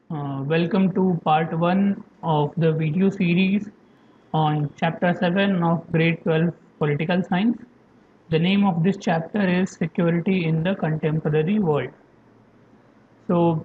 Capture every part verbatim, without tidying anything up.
Uh, welcome to part one of the video series on chapter seven of grade twelve political science. The name of this chapter is Security in the Contemporary World. So,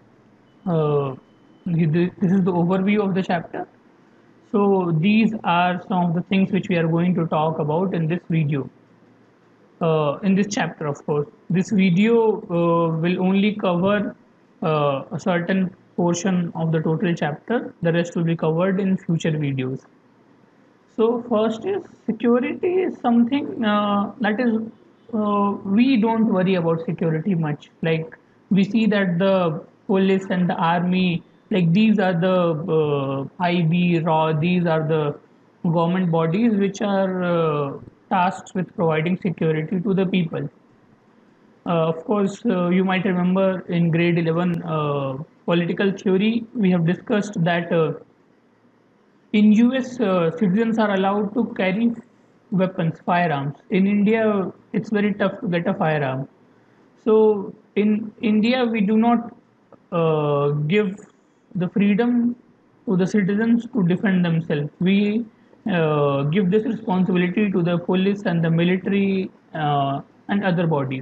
uh, this is the overview of the chapter. So, these are some of the things which we are going to talk about in this video. Uh, in this chapter, of course. This video uh, will only cover uh, a certain portion of the total chapter. The rest will be covered in future videos. So first is security is something uh, that is uh, we don't worry about security much. Like we see that the police and the army, like these are the uh, I B, RAW, these are the government bodies which are uh, tasked with providing security to the people. Uh, of course, uh, you might remember in grade eleven uh, political theory, we have discussed that uh, in U S, uh, citizens are allowed to carry weapons, firearms. In India, it's very tough to get a firearm. So in India, we do not uh, give the freedom to the citizens to defend themselves. We uh, give this responsibility to the police and the military uh, and other bodies.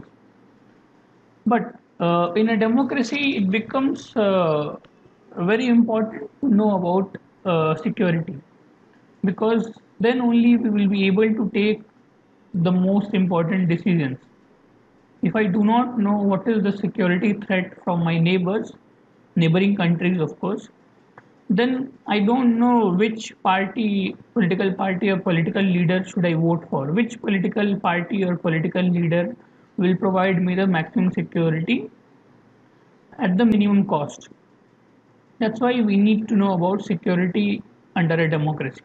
But uh, in a democracy, it becomes uh, very important to know about uh, security because then only we will be able to take the most important decisions. If I do not know what is the security threat from my neighbors, neighboring countries, of course, then I don't know which party, political party or political leader should I vote for. Which political party or political leader will provide me the maximum security at the minimum cost. That's why we need to know about security under a democracy.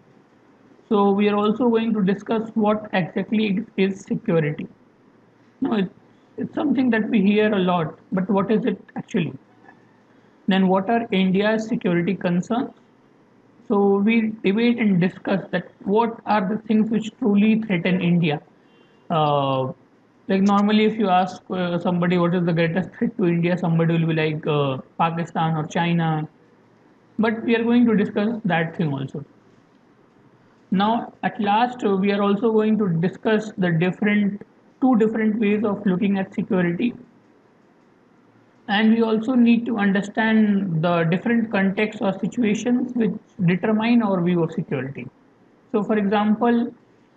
So we are also going to discuss what exactly is security. No, it, it's something that we hear a lot, but what is it actually? Then what are India's security concerns? So we debate and discuss that what are the things which truly threaten India. Uh, like normally, if you ask uh, somebody what is the greatest threat to India, somebody will be like uh, Pakistan or China. But we are going to discuss that thing also. Now, at last, uh, we are also going to discuss the different two different ways of looking at security, and we also need to understand the different contexts or situations which determine our view of security. So, for example,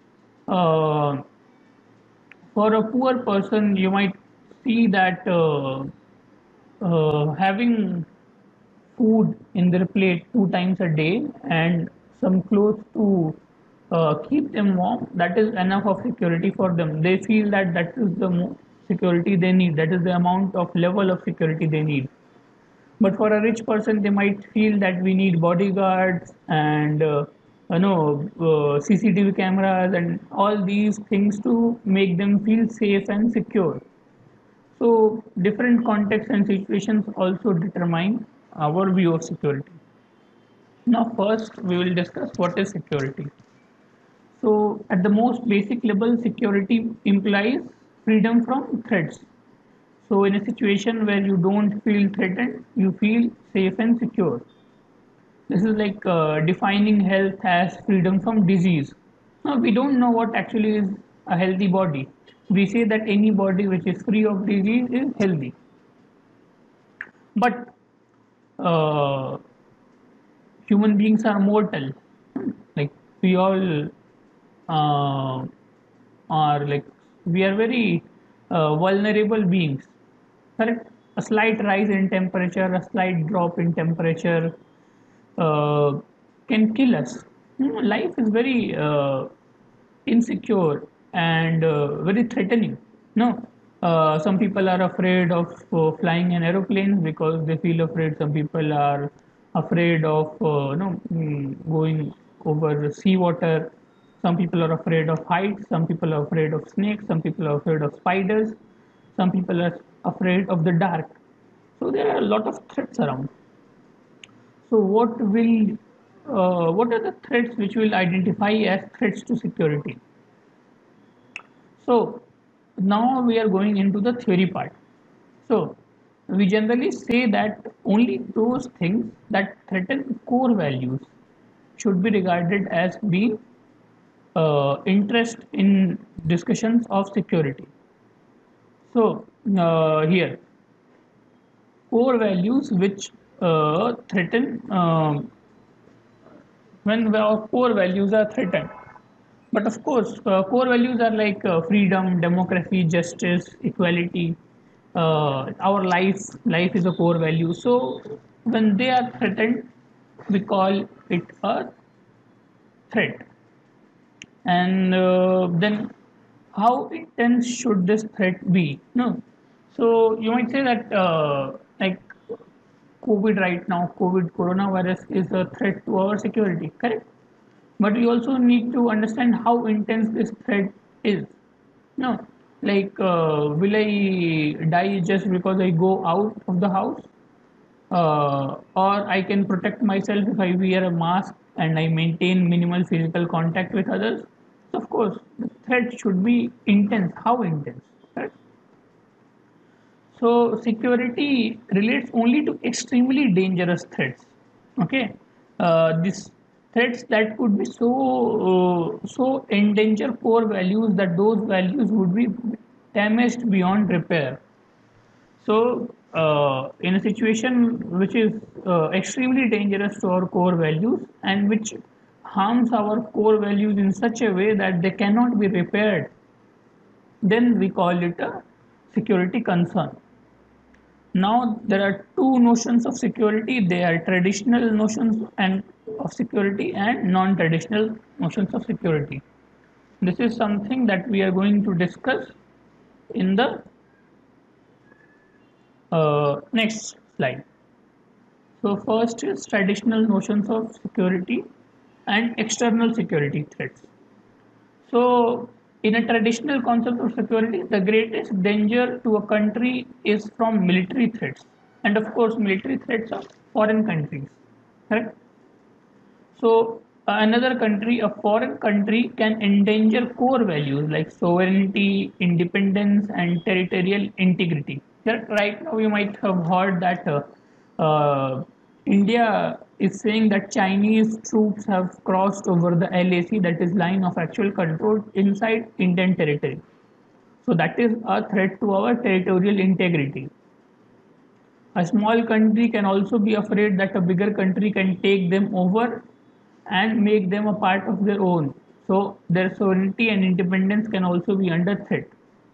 uh, for a poor person, you might see that uh, uh, having food in their plate two times a day and some clothes to uh, keep them warm, that is enough of security for them. They feel that that is the security they need, that is the amount of level of security they need. But for a rich person, they might feel that we need bodyguards and uh, you know uh, C C T V cameras and all these things to make them feel safe and secure. So different contexts and situations also determine our view of security. Now, first we will discuss what is security. So, at the most basic level, security implies freedom from threats. So, in a situation where you don't feel threatened, you feel safe and secure. This is like uh, defining health as freedom from disease. Now, we don't know what actually is a healthy body. We say that any body which is free of disease is healthy. But uh, human beings are mortal. Like we all uh, are like we are very uh, vulnerable beings. Correct? A slight rise in temperature, a slight drop in temperature uh, can kill us. You know, life is very uh, insecure and uh, very threatening. No, uh, some people are afraid of uh, flying an aeroplane because they feel afraid. Some people are afraid of uh, you know mm, going over seawater. Some people are afraid of heights. Some people are afraid of snakes. Some people are afraid of spiders. Some people are afraid of the dark. So there are a lot of threats around. So what will uh, what are the threats which will identify as threats to security? So now we are going into the theory part. So we generally say that only those things that threaten core values should be regarded as being uh, interest in discussions of security. So uh, here, core values which uh, threaten um, when our core values are threatened. But of course, uh, core values are like uh, freedom, democracy, justice, equality. Uh, our life, life is a core value. So when they are threatened, we call it a threat. And uh, then, how intense should this threat be? No. So you might say that uh, like COVID right now, COVID coronavirus is a threat to our security, correct? But we also need to understand how intense this threat is. No, like uh, will I die just because I go out of the house? Uh, or I can protect myself if I wear a mask and I maintain minimal physical contact with others. So of course, the threat should be intense. How intense? Right? So security relates only to extremely dangerous threats. Okay, uh, these threats that could be so uh, so endanger core values that those values would be damaged beyond repair. So, uh, in a situation which is uh, extremely dangerous to our core values and which harms our core values in such a way that they cannot be repaired, then we call it a security concern. Now, there are two notions of security. They are traditional notions and of security and non-traditional notions of security. This is something that we are going to discuss in the uh, next slide. So first is traditional notions of security and external security threats. So in a traditional concept of security, the greatest danger to a country is from military threats. And of course, military threats of foreign countries. Correct? So uh, another country, a foreign country, can endanger core values like sovereignty, independence, and territorial integrity. Yeah, right now, you might have heard that uh, uh, India is saying that Chinese troops have crossed over the L A C, that is line of actual control, inside Indian territory. So that is a threat to our territorial integrity. A small country can also be afraid that a bigger country can take them over and make them a part of their own. So their sovereignty and independence can also be under threat.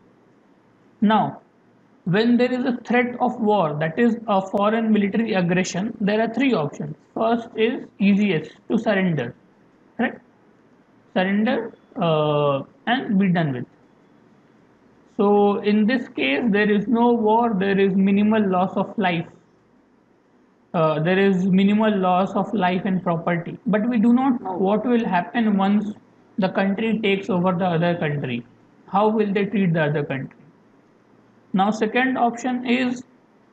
Now, when there is a threat of war, that is a foreign military aggression, there are three options. First is easiest to surrender, correct? Surrender uh, and be done with. So in this case, there is no war, there is minimal loss of life. Uh, there is minimal loss of life and property. But we do not know what will happen once the country takes over the other country. How will they treat the other country? Now, second option is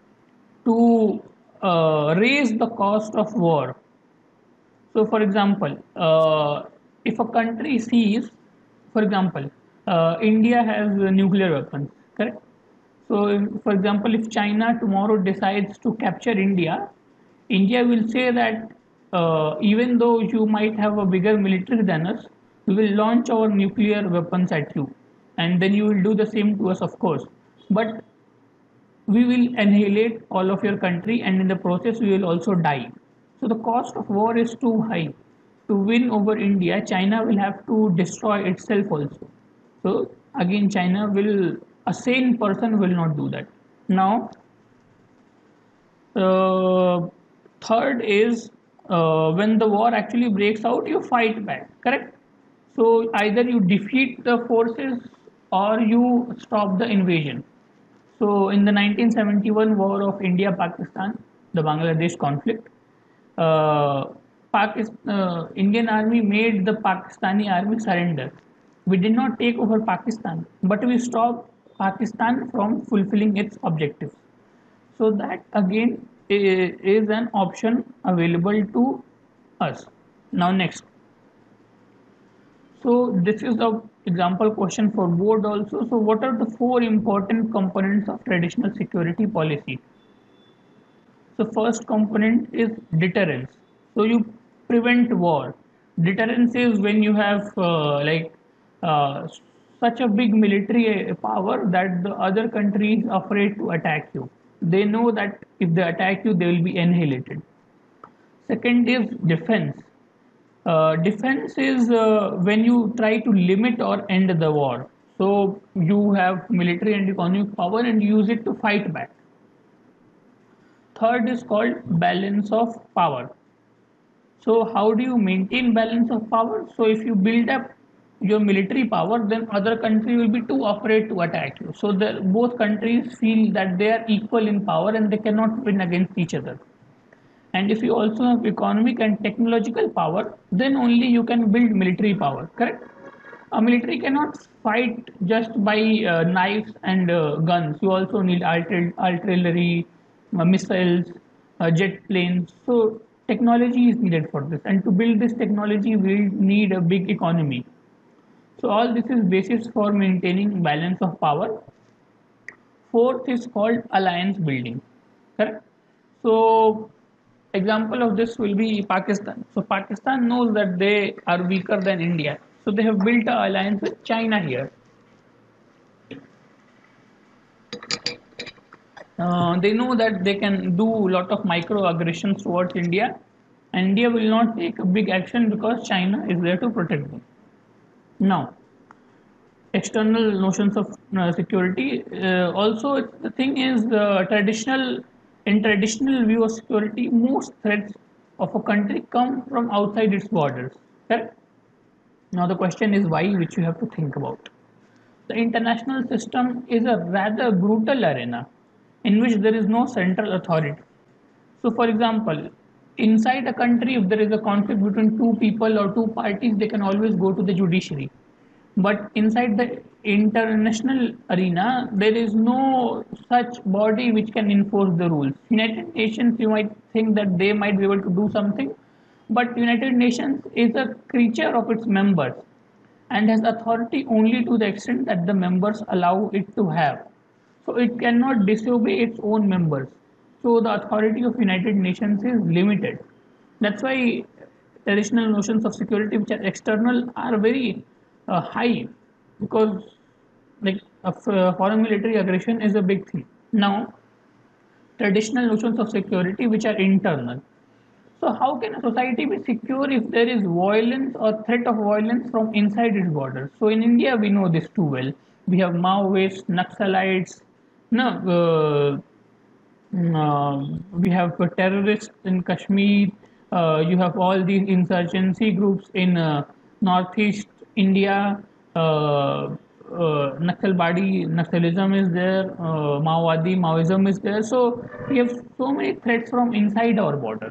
to uh, raise the cost of war. So, for example, uh, if a country sees, for example, uh, India has uh, nuclear weapons, correct? So, if, for example, if China tomorrow decides to capture India, India will say that uh, even though you might have a bigger military than us, we will launch our nuclear weapons at you, and then you will do the same to us, of course. But we will annihilate all of your country, and in the process, we will also die. So the cost of war is too high. To win over India, China will have to destroy itself also. So again, China will, a sane person will not do that. Now, uh, third is uh, when the war actually breaks out, you fight back, correct? So either you defeat the forces or you stop the invasion. So in the nineteen seventy-one war of India-Pakistan, the Bangladesh conflict, uh, Pakistan, uh, Indian army made the Pakistani army surrender. We did not take over Pakistan, but we stopped Pakistan from fulfilling its objectives. So that again is an option available to us. Now next. So this is the example question for board also. So what are the four important components of traditional security policy? So first component is deterrence. So you prevent war. Deterrence is when you have uh, like uh, such a big military uh, power that the other country is afraid to attack you. They know that if they attack you, they will be annihilated. Second is defense. Uh, defense is uh, when you try to limit or end the war. So you have military and economic power and use it to fight back. Third is called balance of power. So how do you maintain balance of power? So if you build up your military power, then other country will be too afraid to attack you. So the, both countries feel that they are equal in power and they cannot win against each other. And if you also have economic and technological power, then only you can build military power, correct? A military cannot fight just by uh, knives and uh, guns. You also need artillery, uh, missiles, uh, jet planes. So technology is needed for this. And to build this technology, we need a big economy. So all this is basis for maintaining balance of power. Fourth is called alliance building, correct? So example of this will be Pakistan. So Pakistan knows that they are weaker than India. So they have built an alliance with China here. Uh, they know that they can do a lot of microaggressions towards India. And India will not take a big action because China is there to protect them. Now, external notions of uh, security. Uh, also, the thing is, the traditional in traditional view of security, most threats of a country come from outside its borders. Correct? Now, the question is why, which you have to think about. The international system is a rather brutal arena in which there is no central authority. So, for example, inside a country, if there is a conflict between two people or two parties, they can always go to the judiciary. But inside the international arena, there is no such body which can enforce the rules. United Nations, you might think that they might be able to do something, but United Nations is a creature of its members and has authority only to the extent that the members allow it to have. So it cannot disobey its own members. So the authority of United Nations is limited. That's why traditional notions of security which are external are very uh, high, because like a foreign military aggression is a big thing. Now, traditional notions of security which are internal. So how can a society be secure if there is violence or threat of violence from inside its borders? So in India, we know this too well. We have Maoists, Naxalites, no, uh, mm, uh, we have uh, terrorists in Kashmir. Uh, you have all these insurgency groups in uh, northeast India. Uh, uh, Naxalbadi, Naxalism is there. Uh, Maowadi, Maoism is there. So we have so many threats from inside our borders.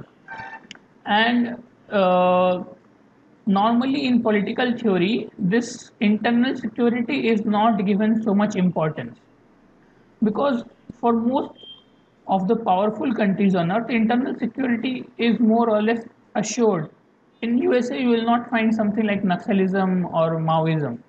And uh, normally in political theory, this internal security is not given so much importance, because for most of the powerful countries on earth, internal security is more or less assured. In U S A, you will not find something like Naxalism or Maoism.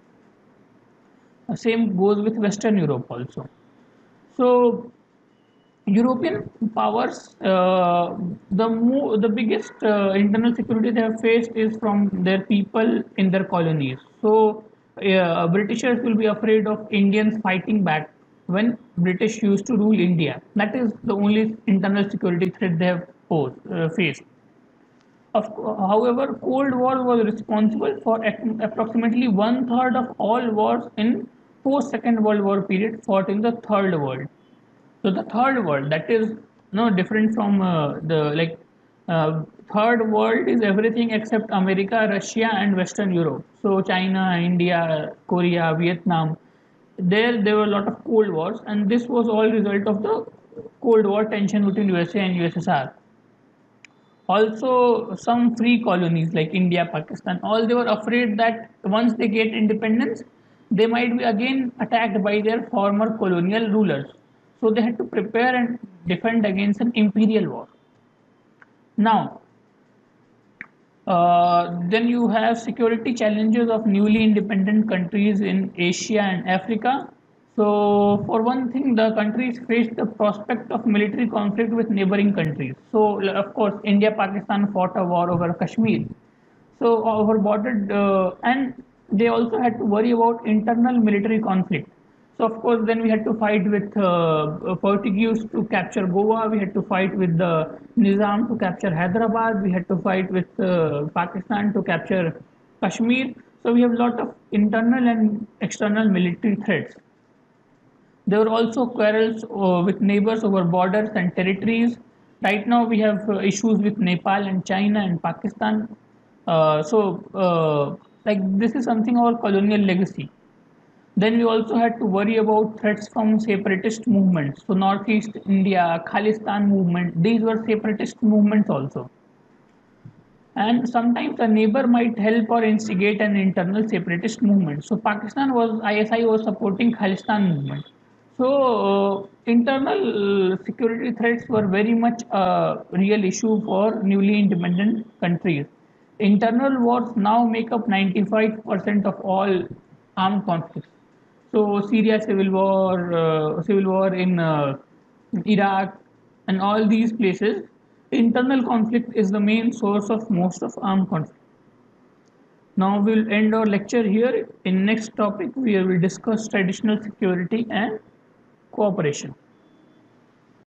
The same goes with Western Europe also. So European powers, uh, the mo- the biggest uh, internal security they have faced is from their people in their colonies. So, uh, Britishers will be afraid of Indians fighting back when British used to rule India. That is the only internal security threat they have posed, uh, faced. Of, however, Cold War was responsible for ac- approximately one third of all wars in post Second World War period fought in the Third World. So the third world, that is no different from uh, the like uh, third world is everything except America, Russia, and Western Europe. So China, India, Korea, Vietnam. There, there were a lot of Cold Wars, and this was all result of the Cold War tension between U S A and U S S R. Also, some free colonies like India, Pakistan, all they were afraid that once they get independence, they might be again attacked by their former colonial rulers. So they had to prepare and defend against an imperial war. Now, uh, then you have security challenges of newly independent countries in Asia and Africa. So, for one thing, the countries faced the prospect of military conflict with neighboring countries. So, of course, India Pakistan fought a war over Kashmir. So, our border, uh, and they also had to worry about internal military conflict. So, of course, then we had to fight with uh, Portuguese to capture Goa. We had to fight with the Nizam to capture Hyderabad. We had to fight with uh, Pakistan to capture Kashmir. So, we have a lot of internal and external military threats. There were also quarrels uh, with neighbors over borders and territories. Right now, we have uh, issues with Nepal and China and Pakistan. Uh, so, uh, like this is something our colonial legacy. Then we also had to worry about threats from separatist movements. So, Northeast India, Khalistan movement, these were separatist movements also. And sometimes a neighbor might help or instigate an internal separatist movement. So Pakistan was I S I was supporting Khalistan movement. So uh, internal uh, security threats were very much a real issue for newly independent countries. Internal wars now make up ninety-five percent of all armed conflicts. So Syria civil war, uh, civil war in uh, Iraq, and all these places, internal conflict is the main source of most of armed conflict. Now we'll end our lecture here. In next topic, we will discuss traditional security and cooperation.